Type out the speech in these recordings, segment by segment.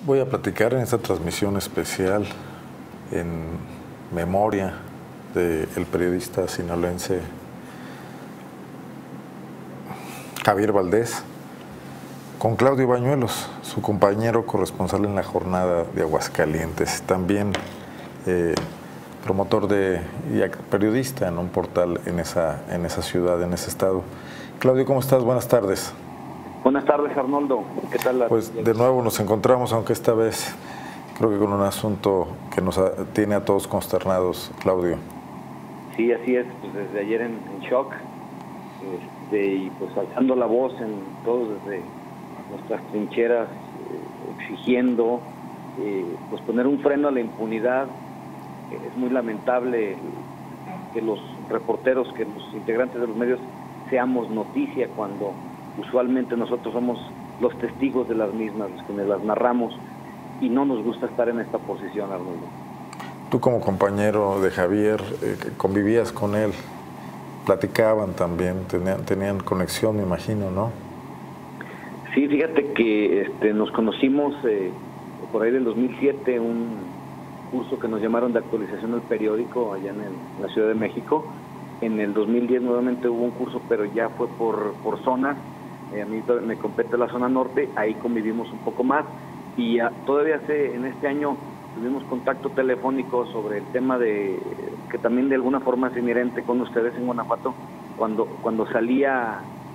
Voy a platicar en esta transmisión especial en memoria del periodista sinaloense Javier Valdés con Claudio Bañuelos, su compañero corresponsal en la jornada de Aguascalientes, también promotor y periodista en un portal en esa ciudad, en ese estado. Claudio, ¿cómo estás? Buenas tardes. Buenas tardes, Arnoldo. ¿Qué tal? Pues de nuevo nos encontramos, aunque esta vez creo que con un asunto que nos tiene a todos consternados, Claudio. Sí, así es. Pues desde ayer en shock y pues alzando la voz en todos desde nuestras trincheras, exigiendo pues poner un freno a la impunidad. Es muy lamentable que los reporteros, que los integrantes de los medios seamos noticia cuando usualmente nosotros somos los testigos de las mismas, los que las narramos, y no nos gusta estar en esta posición, Arnoldo. Tú como compañero de Javier, convivías con él, platicaban también, tenían conexión, me imagino, ¿no? Sí, fíjate que nos conocimos por ahí del 2007, un curso que nos llamaron de actualización del periódico allá en la Ciudad de México. En el 2010 nuevamente hubo un curso, pero ya fue por zonas. A mí me compete la zona norte, ahí convivimos un poco más, y todavía en este año tuvimos contacto telefónico sobre el tema que también de alguna forma es inherente con ustedes en Guanajuato, cuando salía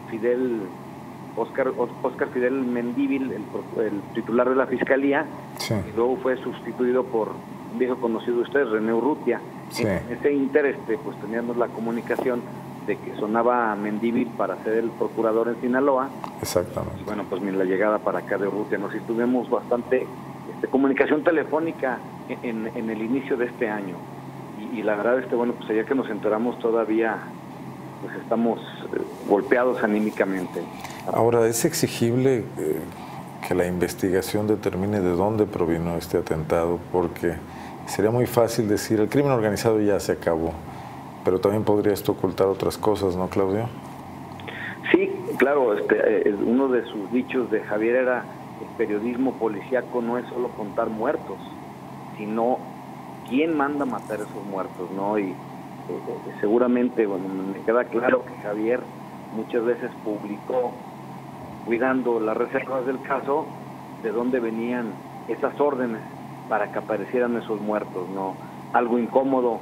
Óscar Fidel Mendívil, el titular de la Fiscalía, sí. Y luego fue sustituido por un viejo conocido de ustedes, René Urrutia. Sí. En ese inter, pues teníamos la comunicación de que sonaba Mendívil para ser el procurador en Sinaloa. Exactamente. Y bueno, pues la llegada para acá de Urrutia, nos tuvimos bastante comunicación telefónica en el inicio de este año. Y la verdad, bueno, pues allá que nos enteramos todavía, pues estamos golpeados anímicamente. Ahora, ¿es exigible que la investigación determine de dónde provino este atentado? Porque sería muy fácil decir, el crimen organizado ya se acabó, pero también podría esto ocultar otras cosas, ¿no, Claudio? Sí, claro, uno de sus dichos de Javier era: el periodismo policíaco no es solo contar muertos, sino quién manda matar a esos muertos, ¿no? Y seguramente, bueno, me queda claro que Javier muchas veces publicó, cuidando las reservas del caso, de dónde venían esas órdenes para que aparecieran esos muertos, ¿no? Algo incómodo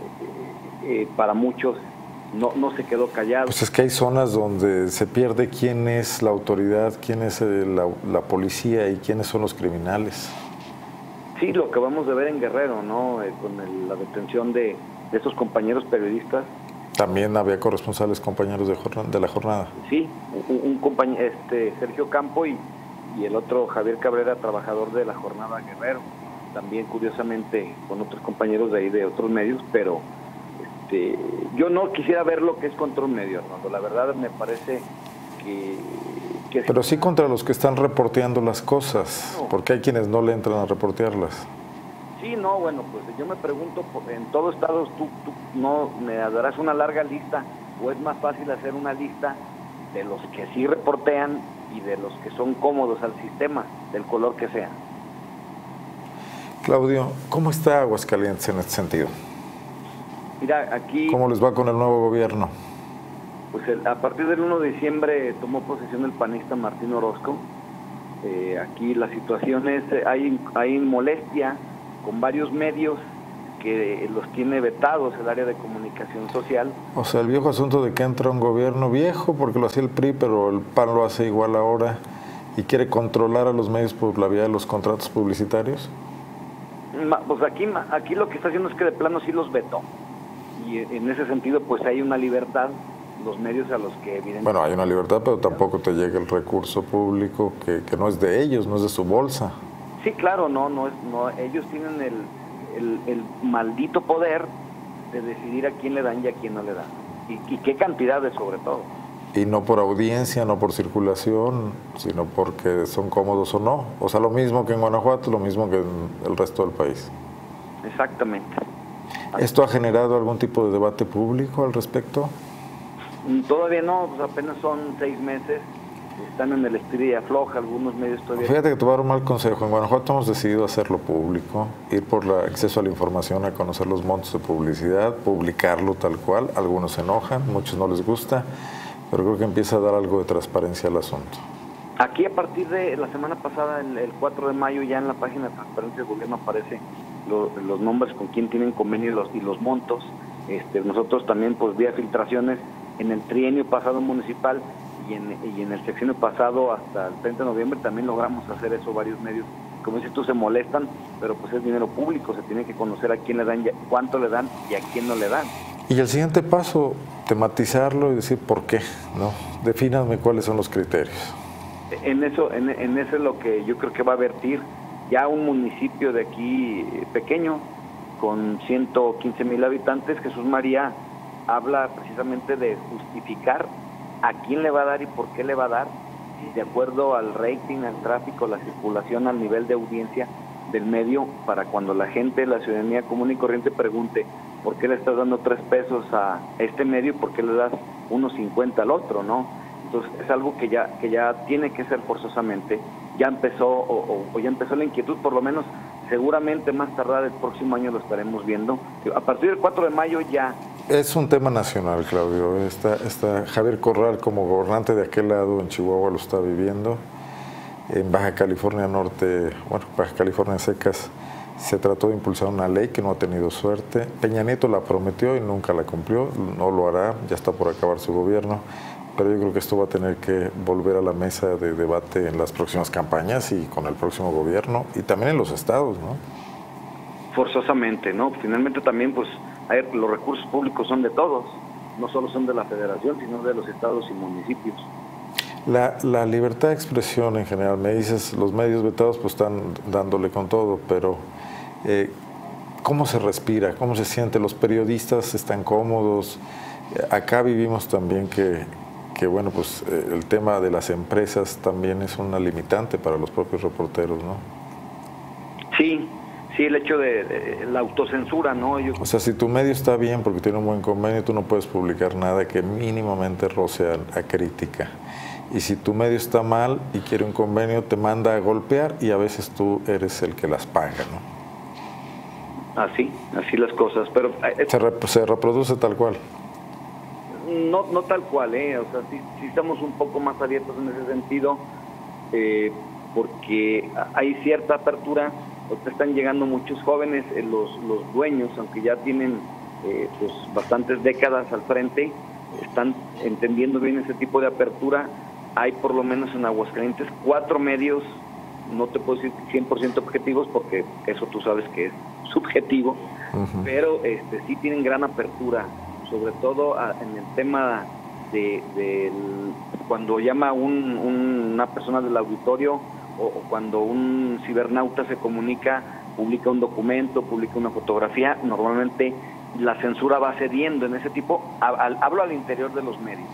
para muchos, no se quedó callado. Pues es que hay zonas donde se pierde quién es la autoridad, quién es la policía y quiénes son los criminales. Sí, lo que vamos a ver en Guerrero, ¿no? Con la detención de esos compañeros periodistas. También había corresponsales compañeros de la jornada. Sí, un compañero, Sergio Campo y el otro Javier Cabrera, trabajador de la jornada Guerrero. También, curiosamente, con otros compañeros de ahí de otros medios, pero yo no quisiera ver lo que es contra un medio, Arnoldo. La verdad me parece que pero sí contra los que están reporteando las cosas, no. Porque hay quienes no le entran a reportearlas. Sí, no, bueno, pues yo me pregunto, en todos estados tú no me darás una larga lista, o es más fácil hacer una lista de los que sí reportean y de los que son cómodos al sistema, del color que sea. Claudio, ¿cómo está Aguascalientes en este sentido? Mira, aquí... ¿Cómo les va con el nuevo gobierno? Pues a partir del 1 de diciembre tomó posesión el panista Martín Orozco. Aquí la situación es, hay molestia con varios medios que los tiene vetados el área de comunicación social. O sea, el viejo asunto de que entra un gobierno viejo, porque lo hacía el PRI, pero el PAN lo hace igual ahora, y quiere controlar a los medios por la vía de los contratos publicitarios. Pues aquí lo que está haciendo es que de plano sí los vetó. Y en ese sentido, pues hay una libertad, los medios a los que evidentemente... Bueno, hay una libertad, pero tampoco te llega el recurso público que no es de ellos, no es de su bolsa. Sí, claro, no, ellos tienen el maldito poder de decidir a quién le dan y a quién no le dan. Y qué cantidades, sobre todo. Y no por audiencia, no por circulación, sino porque son cómodos o no. O sea, lo mismo que en Guanajuato, lo mismo que en el resto del país. Exactamente. ¿Esto ha generado algún tipo de debate público al respecto? Todavía no, pues apenas son 6 meses. están en el estira y afloja, algunos medios todavía... Fíjate que te voy a dar un mal consejo. En Guanajuato hemos decidido hacerlo público, ir por el acceso a la información, a conocer los montos de publicidad, publicarlo tal cual. Algunos se enojan, muchos no les gusta, pero creo que empieza a dar algo de transparencia al asunto. Aquí a partir de la semana pasada, el 4 de mayo, ya en la página de Transparencia del Gobierno aparecen los nombres con quién tienen convenio y los montos. Nosotros también, pues vía filtraciones, en el trienio pasado municipal y en el sexenio pasado hasta el 30 de noviembre también logramos hacer eso. Varios medios, como dices tú, se molestan, pero pues es dinero público, se tiene que conocer a quién le dan, cuánto le dan y a quién no le dan. Y el siguiente paso, tematizarlo y decir por qué, ¿no? Defínanme cuáles son los criterios. En eso es lo que yo creo que va a vertir ya un municipio de aquí pequeño, con 115,000 habitantes. Jesús María habla precisamente de justificar a quién le va a dar y por qué le va a dar, de acuerdo al rating, al tráfico, la circulación, al nivel de audiencia del medio, para cuando la gente, la ciudadanía común y corriente pregunte por qué le estás dando 3 pesos a este medio y por qué le das 1.50 al otro, ¿no? Entonces es algo que ya tiene que ser forzosamente. Ya empezó o ya empezó la inquietud, por lo menos seguramente más tardar el próximo año lo estaremos viendo. A partir del 4 de mayo ya. Es un tema nacional, Claudio. Está Javier Corral como gobernante de aquel lado en Chihuahua lo está viviendo. En Baja California Norte, Baja California Secas, se trató de impulsar una ley que no ha tenido suerte. Peña Nieto la prometió y nunca la cumplió, no lo hará, ya está por acabar su gobierno. Pero yo creo que esto va a tener que volver a la mesa de debate en las próximas campañas y con el próximo gobierno y también en los estados, ¿no? Forzosamente, ¿no? Finalmente también, pues, los recursos públicos son de todos, no solo son de la federación, sino de los estados y municipios. La libertad de expresión en general, me dices, los medios vetados pues están dándole con todo, pero ¿cómo se respira? ¿Cómo se siente? ¿Los periodistas están cómodos? Acá vivimos también que bueno, pues el tema de las empresas también es una limitante para los propios reporteros, ¿no? Sí, el hecho de la autocensura, ¿no? O sea, si tu medio está bien porque tiene un buen convenio, tú no puedes publicar nada que mínimamente roce a crítica. Y si tu medio está mal y quiere un convenio, te manda a golpear y a veces tú eres el que las paga, ¿no? Así las cosas, pero... Se reproduce tal cual. No tal cual, o sea, sí estamos un poco más abiertos en ese sentido, porque hay cierta apertura. Ahorita están llegando muchos jóvenes, los dueños, aunque ya tienen pues bastantes décadas al frente, están entendiendo bien ese tipo de apertura. Hay por lo menos en Aguascalientes 4 medios, no te puedo decir 100% objetivos porque eso tú sabes que es subjetivo, pero sí tienen gran apertura, sobre todo en el tema de cuando llama una persona del auditorio o cuando un cibernauta se comunica, publica un documento, publica una fotografía. Normalmente la censura va cediendo en ese tipo. Hablo al interior de los medios.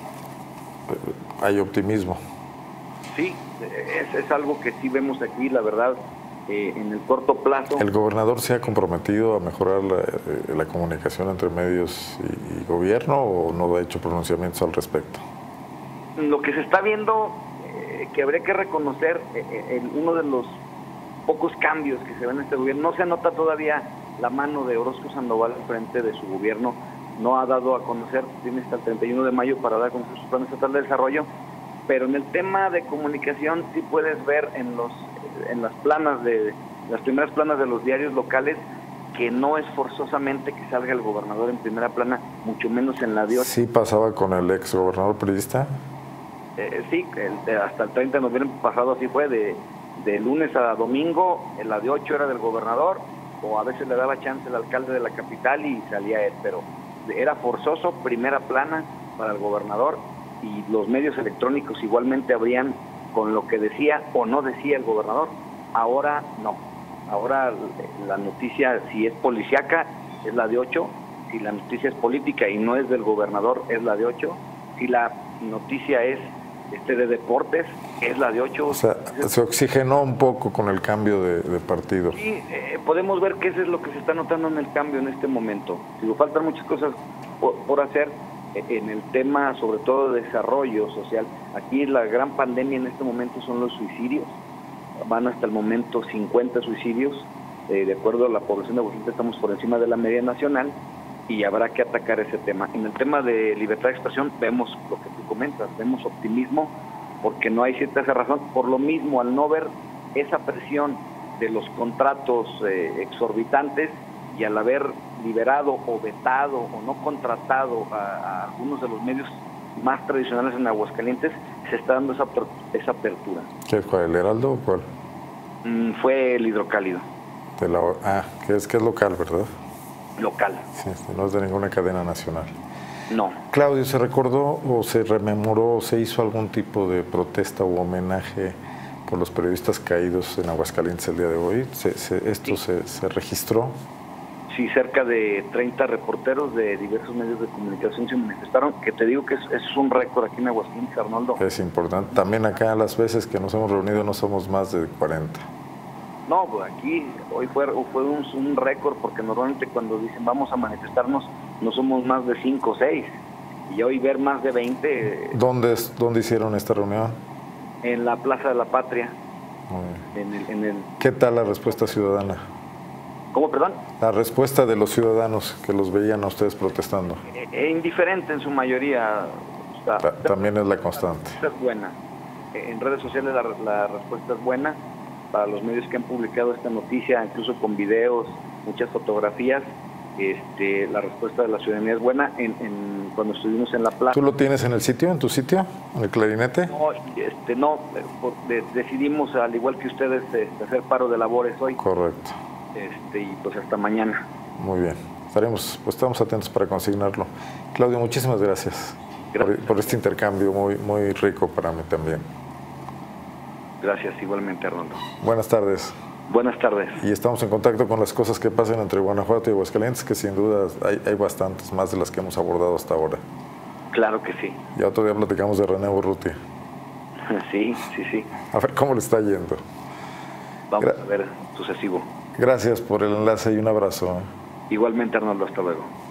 Hay optimismo. Sí, es algo que sí vemos aquí, la verdad. En el corto plazo. ¿El gobernador se ha comprometido a mejorar la comunicación entre medios y gobierno o no ha hecho pronunciamientos al respecto? Lo que se está viendo, que habría que reconocer, uno de los pocos cambios que se ven en este gobierno, no se nota todavía la mano de Orozco Sandoval al frente de su gobierno, no ha dado a conocer, tiene hasta el 31 de mayo para dar a conocer sus planes estatal de desarrollo, pero en el tema de comunicación sí puedes ver en las primeras planas de los diarios locales que no es forzosamente que salga el gobernador en primera plana, mucho menos en la de 8. ¿Sí pasaba con el ex gobernador priista? Sí, hasta el 30 de noviembre pasado así fue, de lunes a domingo, en la de 8 era del gobernador, o a veces le daba chance el alcalde de la capital y salía él, pero era forzoso, primera plana para el gobernador, y los medios electrónicos igualmente abrían con lo que decía o no decía el gobernador. Ahora no, ahora la noticia, si es policíaca, es la de 8, si la noticia es política y no es del gobernador, es la de 8, si la noticia es de deportes, es la de 8. O sea, se oxigenó un poco con el cambio de partido. Sí, podemos ver que eso es lo que se está notando en el cambio en este momento. Digo, faltan muchas cosas por hacer, en el tema sobre todo de desarrollo social. Aquí la gran pandemia en este momento son los suicidios. Van hasta el momento 50 suicidios. De acuerdo a la población de Aguascalientes estamos por encima de la media nacional y habrá que atacar ese tema. En el tema de libertad de expresión vemos lo que tú comentas, vemos optimismo porque no hay cierta razón. Por lo mismo, al no ver esa presión de los contratos exorbitantes y al haber liberado o vetado o no contratado a algunos de los medios más tradicionales en Aguascalientes, se está dando esa apertura. ¿Qué fue, el Heraldo o cuál? Fue el Hidrocálido. Que es local, ¿verdad? Local. Sí, no es de ninguna cadena nacional. No. Claudio, ¿se recordó o se rememoró o se hizo algún tipo de protesta u homenaje por los periodistas caídos en Aguascalientes el día de hoy? ¿Esto se registró? Sí, cerca de 30 reporteros de diversos medios de comunicación se manifestaron, que te digo que es un récord aquí en Aguascalientes, Arnoldo. Es importante. También acá las veces que nos hemos reunido no somos más de 40. No, pues aquí hoy fue un récord, porque normalmente cuando dicen vamos a manifestarnos no somos más de 5 o 6, y hoy ver más de 20. ¿Dónde hicieron esta reunión? En la Plaza de la Patria. ¿Qué tal la respuesta ciudadana? ¿Cómo, perdón? La respuesta de los ciudadanos que los veían a ustedes protestando. Indiferente en su mayoría. También es la constante. Es buena. En redes sociales la respuesta es buena. Para los medios que han publicado esta noticia, incluso con videos, muchas fotografías, la respuesta de la ciudadanía es buena. Cuando estuvimos en la plaza. ¿Tú lo tienes en el sitio, en tu sitio, en el Clarinete? No, decidimos, al igual que ustedes, hacer paro de labores hoy. Correcto. Y pues hasta mañana. Muy bien. Estamos atentos para consignarlo. Claudio, muchísimas gracias. Por este intercambio muy rico para mí también. Gracias, igualmente, Arnoldo. Buenas tardes. Buenas tardes. Y estamos en contacto con las cosas que pasan entre Guanajuato y Aguascalientes, que sin duda hay bastantes, más de las que hemos abordado hasta ahora. Claro que sí. Ya otro día platicamos de René Urrutia. Sí. A ver cómo le está yendo. Vamos a ver sucesivo. Gracias por el enlace y un abrazo. Igualmente, Arnoldo, hasta luego.